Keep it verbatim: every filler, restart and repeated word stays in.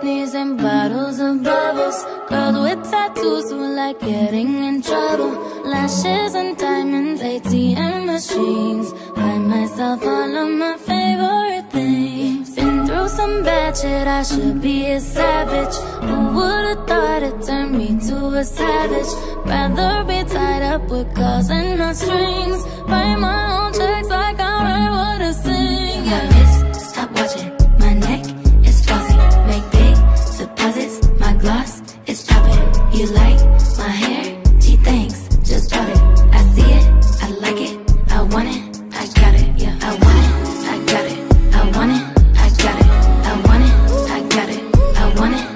Britneys and bottles of bubbles. Girls with tattoos who like getting in trouble. Lashes and diamonds, A T M machines. Buy myself all of my favorite things. Been through some bad shit, I should be a savage. Who would've thought it turned me to a savage? Rather be tied up with calls and not strings. Write my own checks like I write what I sing. Yeah, miss, stop watching. My neck is flossy. Make big deposits. My gloss is popping. You like my hair? Gee, thanks. Just bought it. I see it. I like it. I want it. I got it. Yeah, I want it. I got it. I want it. I got it. I want it. I got it. I want it.